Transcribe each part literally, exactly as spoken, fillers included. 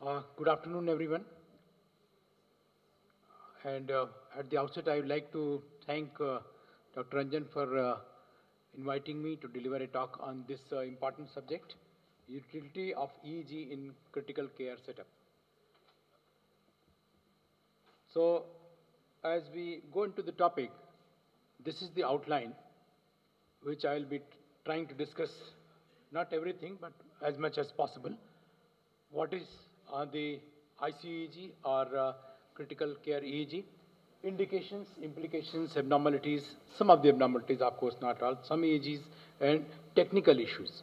Uh, good afternoon, everyone. And uh, at the outset, I would like to thank uh, Doctor Renjen for uh, inviting me to deliver a talk on this uh, important subject, utility of E E G in critical care setup. So, as we go into the topic, this is the outline which I will be trying to discuss, not everything, but as much as possible. What is uh, the I C U E E G or uh, critical care E E G? Indications, implications, abnormalities, some of the abnormalities, of course not all, some E E Gs, and technical issues.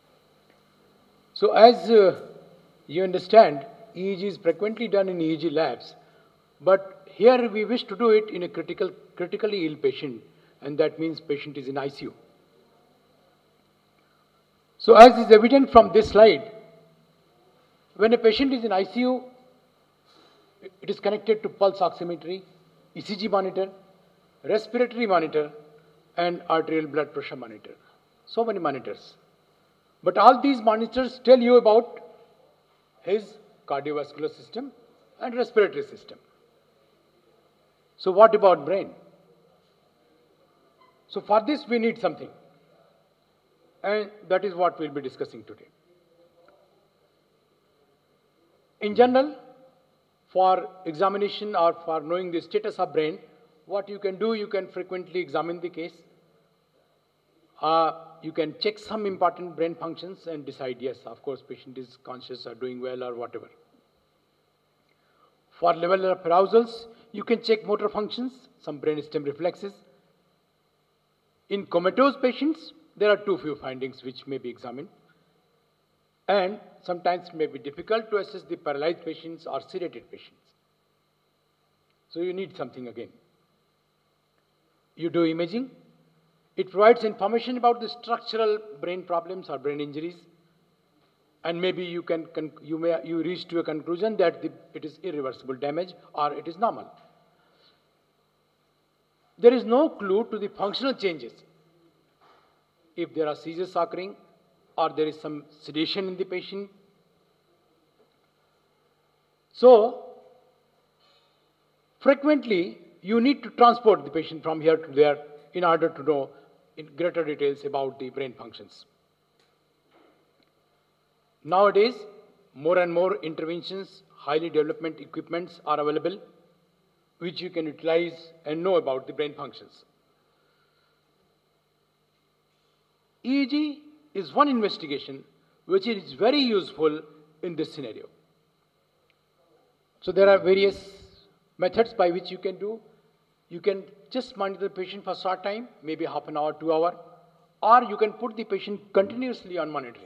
So as uh, you understand, E E G is frequently done in E E G labs, but here we wish to do it in a critical, critically ill patient, and that means patient is in I C U. So as is evident from this slide, when a patient is in I C U, it is connected to pulse oximetry, E C G monitor, respiratory monitor, and arterial blood pressure monitor. So many monitors. But all these monitors tell you about his cardiovascular system and respiratory system. So what about brain? So for this we need something. And that is what we'll be discussing today. In general, for examination or for knowing the status of brain, what you can do, you can frequently examine the case. Uh, you can check some important brain functions and decide, yes, of course, patient is conscious or doing well or whatever. For level of arousals, you can check motor functions, some brainstem reflexes. In comatose patients, there are too few findings which may be examined. And sometimes it may be difficult to assess the paralyzed patients or sedated patients. So you need something again. You do imaging. It provides information about the structural brain problems or brain injuries. And maybe you can you may you reach to a conclusion that the, it is irreversible damage or it is normal. There is no clue to the functional changes. If there are seizures occurring, or there is some sedation in the patient. So, frequently, you need to transport the patient from here to there in order to know in greater details about the brain functions. Nowadays, more and more interventions, highly development equipments are available, which you can utilize and know about the brain functions. E E G is one investigation which is very useful in this scenario. So there are various methods by which you can do. You can just monitor the patient for a short time, maybe half an hour, two hour, or you can put the patient continuously on monitoring.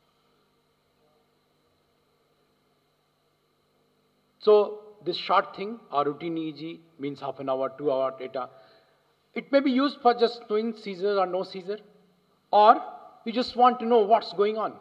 So this short thing, or routine E E G, means half an hour, two hour data. It may be used for just knowing seizure or no seizure, or you just want to know what's going on.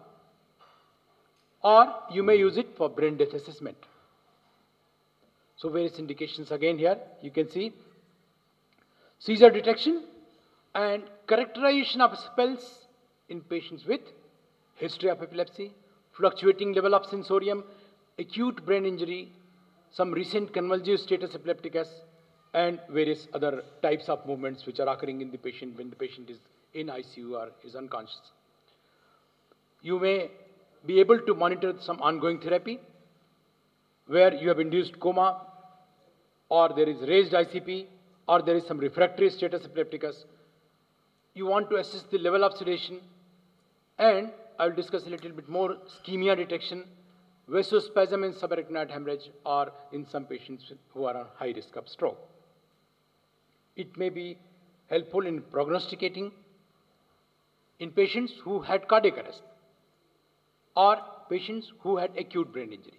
Or you may use it for brain death assessment. So various indications again here, you can see seizure detection and characterization of spells in patients with history of epilepsy, fluctuating level of sensorium, acute brain injury, some recent convulsive status epilepticus, and various other types of movements which are occurring in the patient when the patient is in I C U or is unconscious. You may be able to monitor some ongoing therapy where you have induced coma, or there is raised I C P, or there is some refractory status epilepticus. You want to assess the level of sedation, and I will discuss a little bit more ischemia detection, vasospasm in subarachnoid hemorrhage, or in some patients who are on high risk of stroke. It may be helpful in prognosticating in patients who had cardiac arrest or patients who had acute brain injury.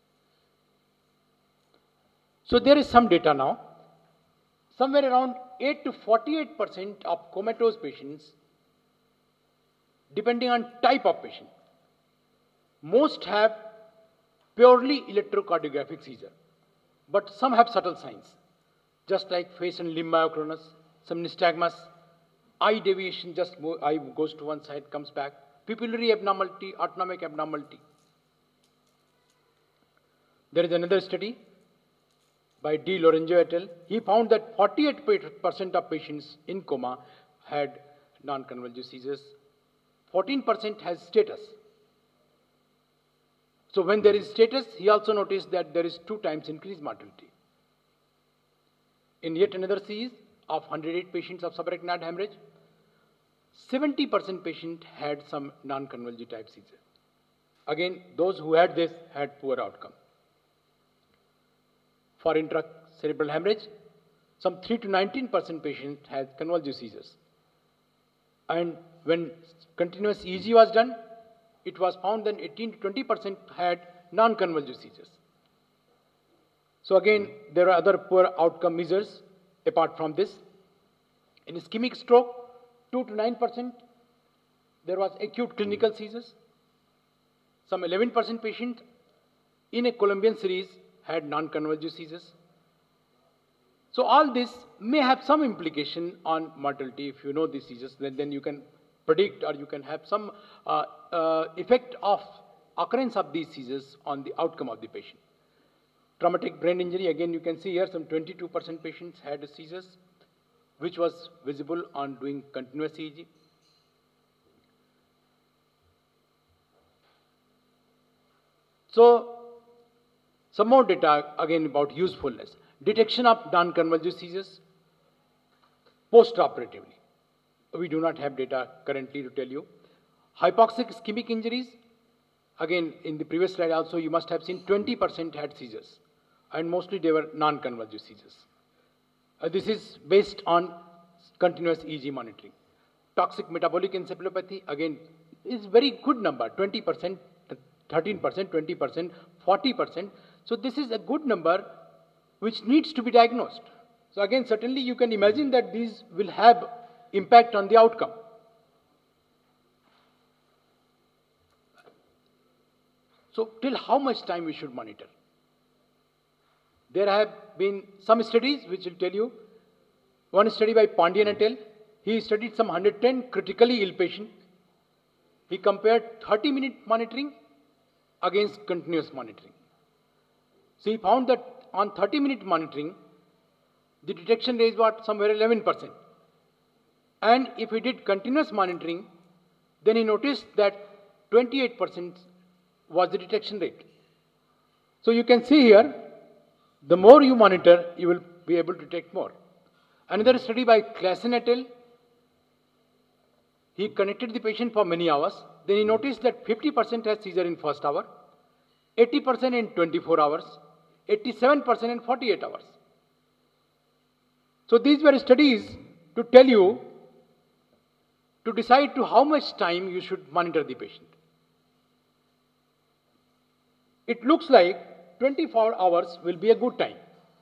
So there is some data now. Somewhere around eight to forty-eight percent of comatose patients, depending on type of patient, most have purely electrocardiographic seizure, but some have subtle signs, just like face and limb myoclonus, some nystagmus, eye deviation, just move, eye goes to one side, comes back, pupillary abnormality, autonomic abnormality. There is another study by D. Lorenzo et al. He found that forty-eight percent of patients in coma had non-convulsive seizures. fourteen percent has status. So when there is status, he also noticed that there is two times increased mortality. In yet another series of one hundred eight patients of subarachnoid hemorrhage, seventy percent patient had some non-convulsive type seizure. Again, those who had this had poor outcome. For intracerebral hemorrhage, some three to nineteen percent patients had convulsive seizures. And when continuous E E G was done, it was found that eighteen to twenty percent had non-convulsive seizures. So again, there are other poor outcome measures apart from this. In ischemic stroke, two to nine percent, there was acute clinical seizures. Some eleven percent patients in a Colombian series had non-convulsive seizures. So all this may have some implication on mortality. If you know these seizures, then, then you can predict or you can have some uh, uh, effect of occurrence of these seizures on the outcome of the patient. Traumatic brain injury, again you can see here some twenty-two percent patients had seizures, which was visible on doing continuous E E G. So, some more data again about usefulness. Detection of non-convulsive seizures post-operatively. We do not have data currently to tell you. Hypoxic ischemic injuries, again in the previous slide also you must have seen twenty percent had seizures, and mostly they were non-convulsive seizures. Uh, this is based on continuous E E G monitoring. Toxic metabolic encephalopathy, again, is very good number, twenty percent, thirteen percent, twenty percent, forty percent. So this is a good number which needs to be diagnosed. So again, certainly you can imagine that these will have impact on the outcome. So till how much time we should monitor? There have been some studies which will tell you. One study by Pandian et al. He studied some one hundred ten critically ill patients. He compared thirty minute monitoring against continuous monitoring. So he found that on thirty minute monitoring, the detection rate was somewhere eleven percent. And if he did continuous monitoring, then he noticed that twenty-eight percent was the detection rate. So you can see here, the more you monitor, you will be able to detect more. Another study by Klassen et al. He connected the patient for many hours. Then he noticed that fifty percent has seizure in first hour, eighty percent in twenty-four hours, eighty-seven percent in forty-eight hours. So these were studies to tell you, to decide to how much time you should monitor the patient. It looks like twenty-four hours will be a good time.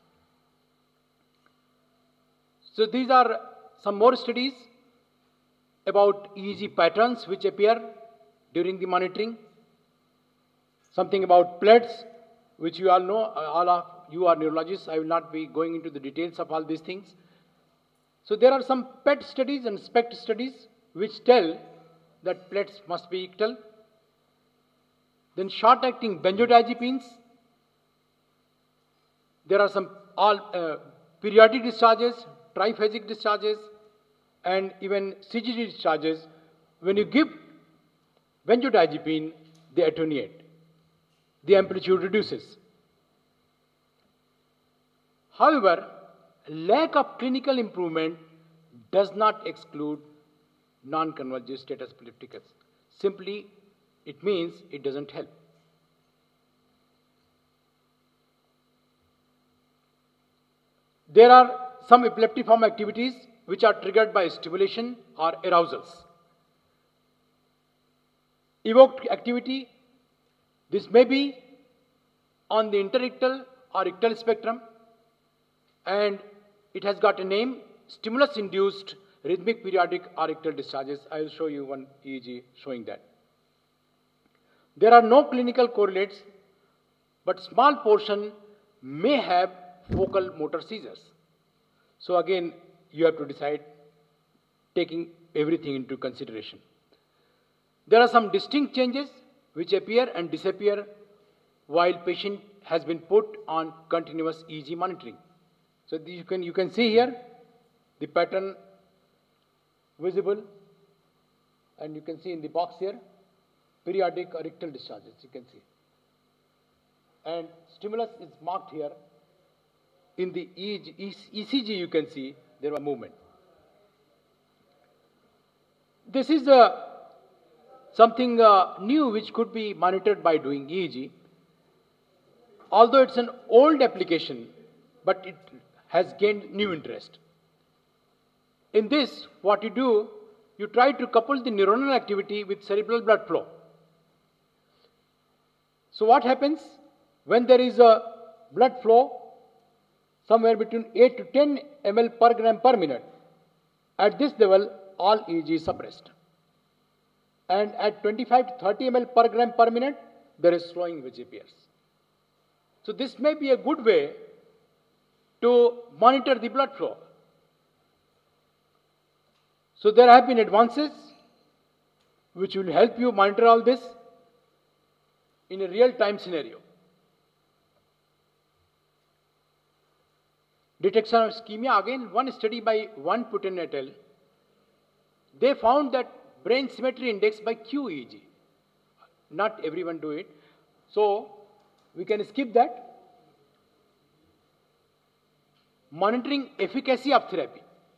So these are some more studies about E E G patterns which appear during the monitoring. Something about plets, which you all know, all of you are neurologists. I will not be going into the details of all these things. So there are some P E T studies and SPECT studies which tell that plets must be ictal. Then short-acting benzodiazepines. There are some all uh, periodic discharges, triphasic discharges, and even C G D discharges. When you give benzodiazepine, they attenuate. The amplitude reduces. However, lack of clinical improvement does not exclude non-convulsive status epilepticus. Simply, it means it doesn't help. There are some epileptiform activities which are triggered by stimulation or arousals. Evoked activity, this may be on the interictal or ictal spectrum, and it has got a name, stimulus-induced rhythmic periodic or ictal discharges. I will show you one E E G showing that. There are no clinical correlates, but small portion may have focal motor seizures. So again, you have to decide, taking everything into consideration. There are some distinct changes which appear and disappear while patient has been put on continuous E E G monitoring. So you can, you can see here the pattern visible, and you can see in the box here periodic or rectal discharges, you can see. And stimulus is marked here. In the E C G you can see there was movement. This is uh, something uh, new which could be monitored by doing E E G. Although it's an old application, but it has gained new interest. In this, what you do, you try to couple the neuronal activity with cerebral blood flow. So what happens when there is a blood flow somewhere between eight to ten milliliters per gram per minute? At this level, all E E G is suppressed. And at twenty-five to thirty milliliters per gram per minute, there is slowing which appears. So this may be a good way to monitor the blood flow. So there have been advances which will help you monitor all this in a real-time scenario. Detection of ischemia, again one study by one Putin et al. They found that brain symmetry index by Q E E G. Not everyone do it. So we can skip that. Monitoring efficacy of therapy.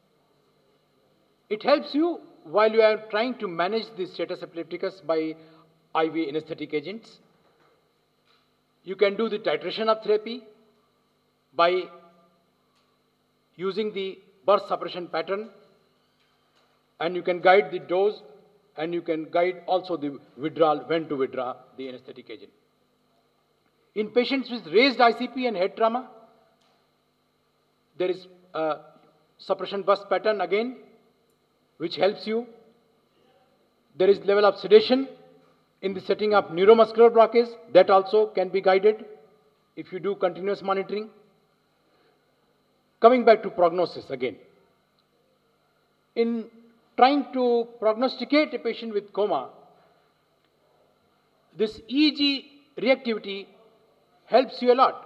It helps you while you are trying to manage the status epilepticus by I V anesthetic agents. You can do the titration of therapy by using the burst suppression pattern, and you can guide the dose, and you can guide also the withdrawal, when to withdraw the anesthetic agent. In patients with raised I C P and head trauma, there is a suppression burst pattern again, which helps you. There is level of sedation in the setting of neuromuscular blockage, that also can be guided if you do continuous monitoring. Coming back to prognosis again. In trying to prognosticate a patient with coma, this E E G reactivity helps you a lot.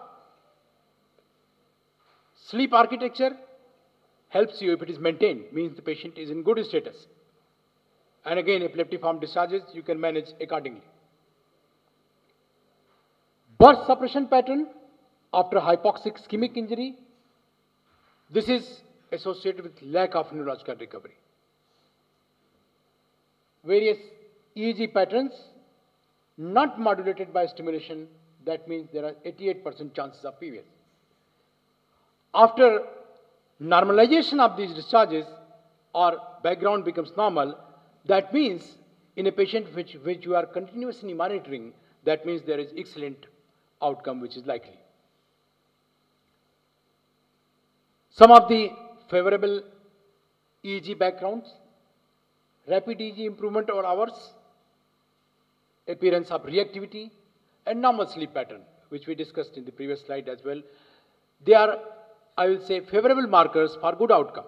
Sleep architecture helps you if it is maintained, means the patient is in good status. And again, epileptiform discharges, you can manage accordingly. Burst suppression pattern after hypoxic ischemic injury, this is associated with lack of neurological recovery. Various E E G patterns not modulated by stimulation, that means there are eighty-eight percent chances of P V S. After normalization of these discharges or background becomes normal, that means in a patient which, which you are continuously monitoring, that means there is excellent outcome which is likely. Some of the favorable E E G backgrounds: rapid E E G improvement over hours, appearance of reactivity, and normal sleep pattern, which we discussed in the previous slide as well. They are, I will say, favorable markers for good outcome.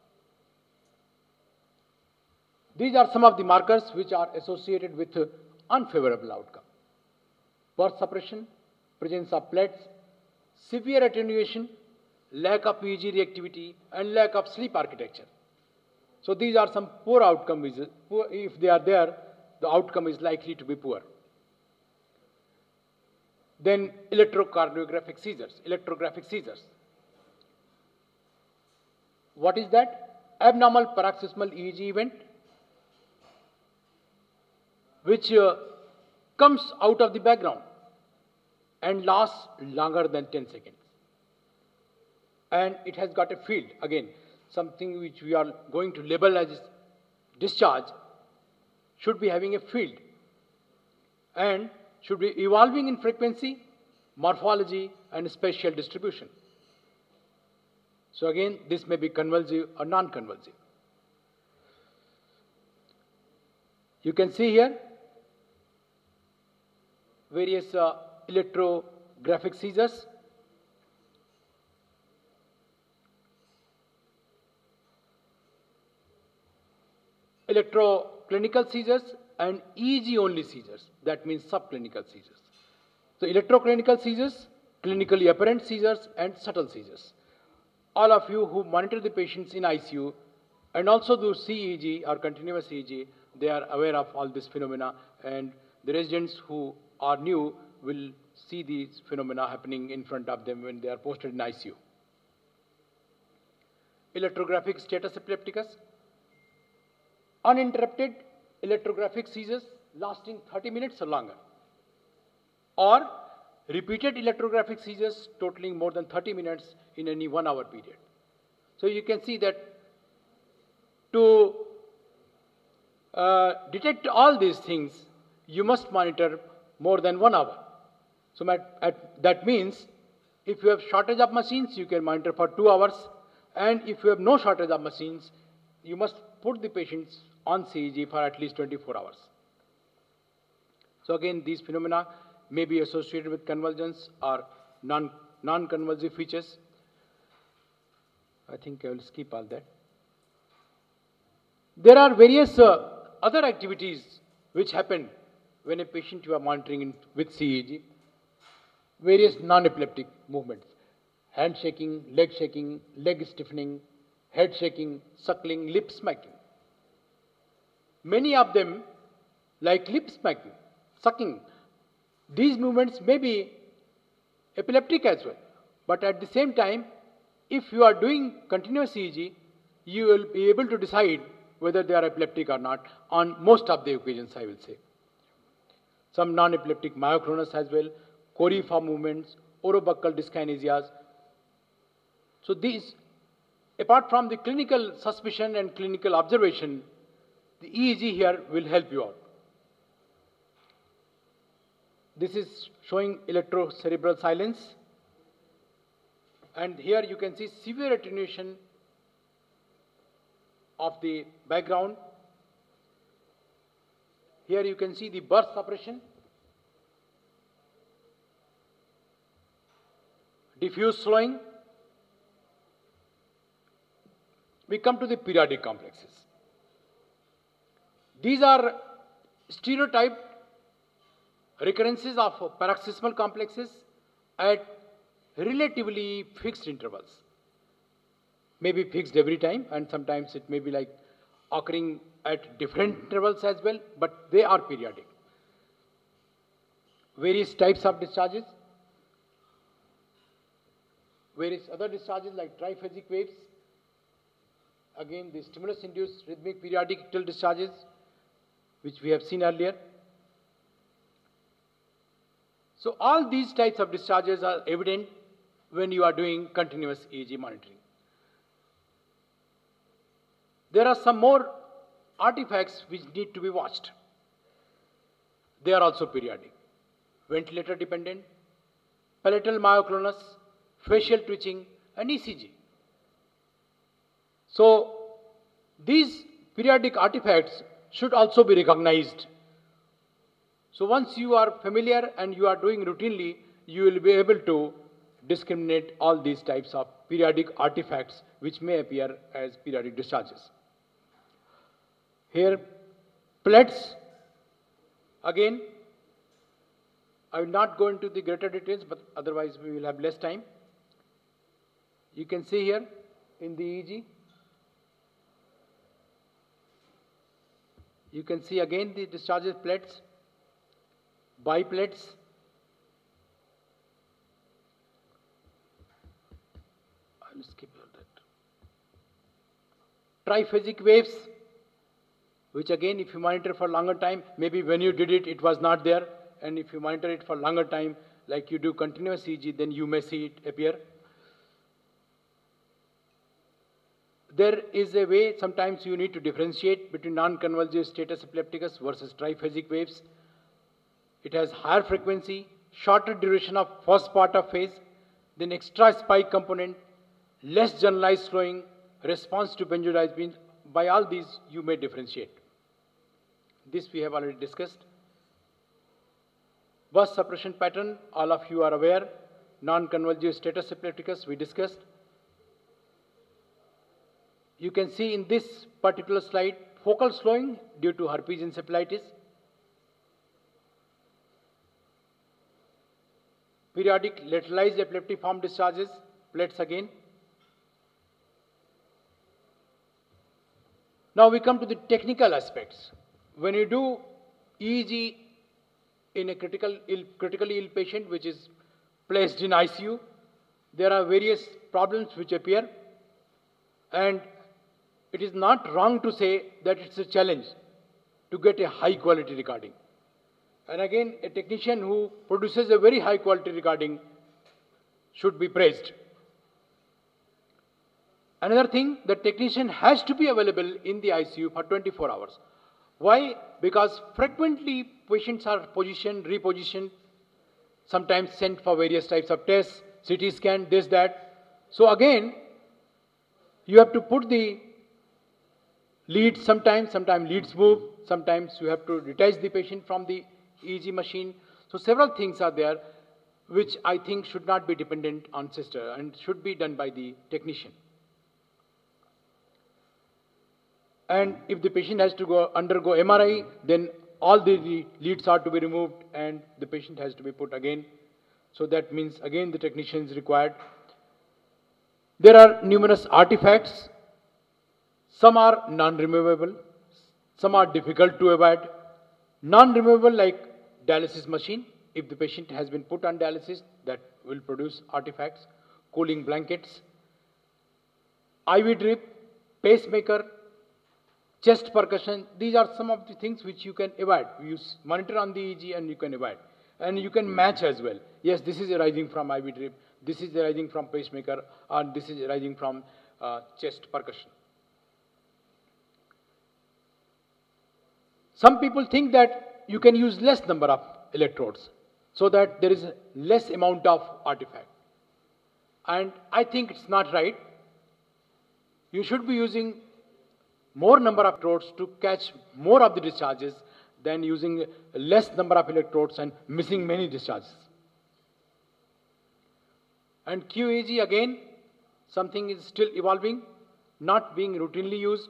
These are some of the markers which are associated with unfavorable outcome: burst suppression, presence of plates, severe attenuation, lack of E E G reactivity, and lack of sleep architecture. So these are some poor outcomes. If they are there, the outcome is likely to be poor. Then electrocardiographic seizures, electrographic seizures. What is that? Abnormal paroxysmal E E G event, which uh, comes out of the background and lasts longer than ten seconds. And it has got a field, again, something which we are going to label as discharge should be having a field and should be evolving in frequency, morphology, and spatial distribution. So again, this may be convulsive or non-convulsive. You can see here various uh, electrographic seizures. Electroclinical seizures and E E G only seizures, that means subclinical seizures. So electroclinical seizures clinically apparent seizures and subtle seizures. All of you who monitor the patients in I C U and also do C E E G or continuous E E G, they are aware of all this phenomena, and the residents who are new will see these phenomena happening in front of them when they are posted in I C U. Electrographic status epilepticus. Uninterrupted electrographic seizures lasting thirty minutes or longer, or repeated electrographic seizures totaling more than thirty minutes in any one hour period. So you can see that to uh, detect all these things, you must monitor more than one hour. So at, at, that means if you have shortage of machines, you can monitor for two hours, and if you have no shortage of machines, you must put the patients on C E G for at least twenty-four hours. So again, these phenomena may be associated with convulsions or non, non-convulsive features. I think I will skip all that. There are various uh, other activities which happen when a patient you are monitoring in, with C E G. Various non-epileptic movements: hand shaking, leg shaking, leg stiffening, head shaking, suckling, lip smacking. Many of them, like lip smacking, sucking, these movements may be epileptic as well. But at the same time, if you are doing continuous E E G, you will be able to decide whether they are epileptic or not on most of the occasions, I will say. Some non-epileptic myoclonus as well, coriform movements, orobuccal dyskinesias. So these, apart from the clinical suspicion and clinical observation, the E E G here will help you out. This is showing electrocerebral silence. And here you can see severe attenuation of the background. Here you can see the burst suppression, diffuse slowing. We come to the periodic complexes. These are stereotyped recurrences of paroxysmal complexes at relatively fixed intervals. Maybe fixed every time, and sometimes it may be like occurring at different intervals as well, but they are periodic. Various types of discharges, various other discharges like triphasic waves. Again, the stimulus-induced rhythmic periodic ictal discharges, which we have seen earlier. So all these types of discharges are evident when you are doing continuous E E G monitoring. There are some more artifacts which need to be watched. They are also periodic. Ventilator dependent, palatal myoclonus, facial twitching, and E C G. So these periodic artifacts should also be recognized. So once you are familiar and you are doing routinely, you will be able to discriminate all these types of periodic artifacts which may appear as periodic discharges. Here, plates. Again, I will not go into the greater details, but otherwise we will have less time. You can see here in the E E G, you can see again the discharges plates, biplates, I will skip all that. Triphasic waves, which again if you monitor for longer time, maybe when you did it, it was not there, and if you monitor it for longer time, like you do continuous E E G, then you may see it appear. There is a way, sometimes you need to differentiate between non-convulsive status epilepticus versus triphasic waves. It has higher frequency, shorter duration of first part of phase, then extra spike component, less generalized slowing, response to benzodiazepines. By all these, you may differentiate. This we have already discussed. Burst suppression pattern, all of you are aware. Non-convulsive status epilepticus, we discussed. You can see in this particular slide, focal slowing due to herpes encephalitis. periodic lateralized epileptiform discharges, plates again. Now we come to the technical aspects. When you do E E G in a critical ill, critically ill patient which is placed in I C U, there are various problems which appear, and it is not wrong to say that it's a challenge to get a high quality recording. And again, a technician who produces a very high quality recording should be praised. Another thing, the technician has to be available in the I C U for twenty-four hours. Why? Because frequently patients are positioned, repositioned, sometimes sent for various types of tests, C T scan, this, that. So again, you have to put the leads sometimes, sometimes leads move, sometimes you have to detach the patient from the E E G machine. So several things are there which I think should not be dependent on sister and should be done by the technician. And if the patient has to go undergo M R I, then all the leads are to be removed and the patient has to be put again. So that means again the technician is required. There are numerous artifacts. Some are non-removable, some are difficult to avoid. Non-removable like dialysis machine. If the patient has been put on dialysis, that will produce artifacts. Cooling blankets, I V drip, pacemaker, chest percussion. These are some of the things which you can avoid. You monitor on the E E G and you can avoid. And you can match as well. Yes, this is arising from I V drip, this is arising from pacemaker, and this is arising from uh, chest percussion. Some people think that you can use less number of electrodes so that there is less amount of artifact. And I think it's not right. You should be using more number of electrodes to catch more of the discharges than using less number of electrodes and missing many discharges. And Q E E G again, something is still evolving, not being routinely used.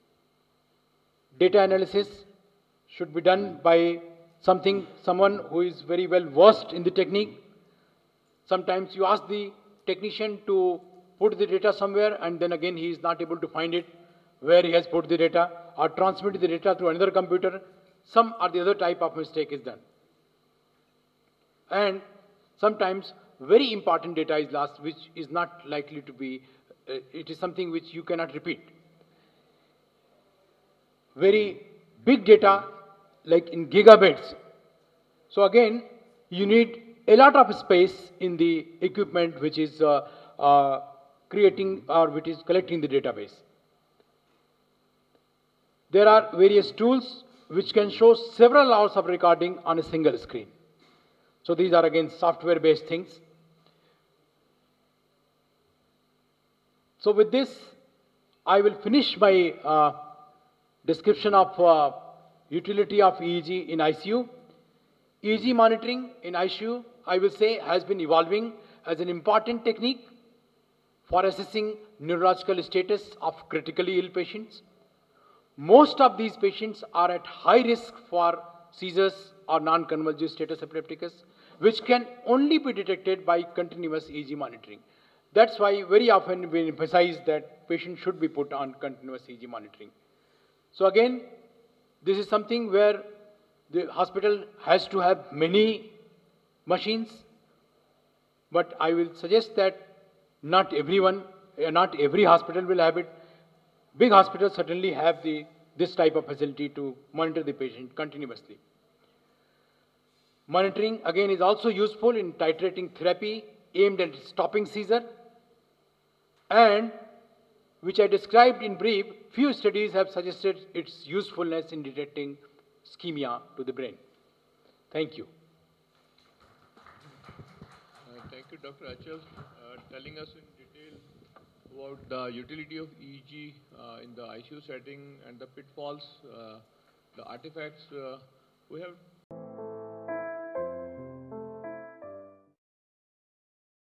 Data analysis should be done by something, someone who is very well versed in the technique. Sometimes you ask the technician to put the data somewhere and then again he is not able to find it where he has put the data, or transmit the data to another computer. Some or the other type of mistake is done. And sometimes very important data is lost which is not likely to be, uh, it is something which you cannot repeat. Very big data like in gigabits. So again, you need a lot of space in the equipment which is uh, uh, creating or which is collecting the database. There are various tools which can show several hours of recording on a single screen. So these are again software based things. So with this, I will finish my uh, description of uh, utility of E E G in I C U. E E G monitoring in I C U, I will say, has been evolving as an important technique for assessing neurological status of critically ill patients. Most of these patients are at high risk for seizures or non-convulsive status epilepticus, which can only be detected by continuous E E G monitoring. That's why very often we emphasize that patients should be put on continuous E E G monitoring. So again, this is something where the hospital has to have many machines, but I will suggest that not everyone, not every hospital will have it. Big hospitals certainly have the, this type of facility to monitor the patient continuously. Monitoring again is also useful in titrating therapy aimed at stopping seizure, and which I described in brief, few studies have suggested its usefulness in detecting ischemia to the brain. Thank you. Uh, thank you, Doctor Achal, uh, telling us in detail about the utility of E E G uh, in the I C U setting and the pitfalls, uh, the artifacts. Uh, we have